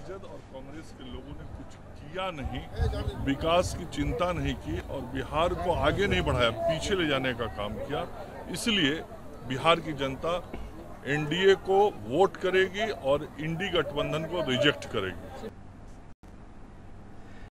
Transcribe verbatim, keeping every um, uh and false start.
राजद और कांग्रेस के लोगों ने कुछ किया नहीं, विकास की चिंता नहीं की और बिहार को आगे नहीं बढ़ाया, पीछे ले जाने का काम किया। इसलिए बिहार की जनता एनडीए को वोट करेगी और इंडी गठबंधन को रिजेक्ट करेगी।